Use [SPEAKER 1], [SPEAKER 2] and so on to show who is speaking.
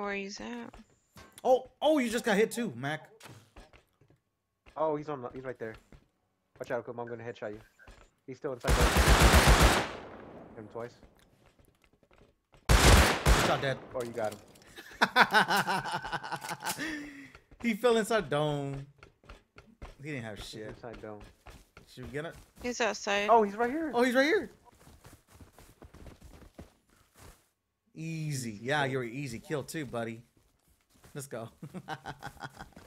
[SPEAKER 1] where he's at.
[SPEAKER 2] Oh, you just got hit too, Mac.
[SPEAKER 3] Oh, he's right there. Watch out, Kuma. I'm gonna headshot you. He's still inside there. Hit him twice.
[SPEAKER 2] Shot dead.
[SPEAKER 3] Oh, you got him.
[SPEAKER 2] He fell inside dome. He didn't have shit.
[SPEAKER 3] Inside dome.
[SPEAKER 2] Should we get it?
[SPEAKER 1] He's outside.
[SPEAKER 3] Oh, he's right here.
[SPEAKER 2] Oh, he's right here. Easy. Yeah, you're an easy kill too, buddy. Let's go.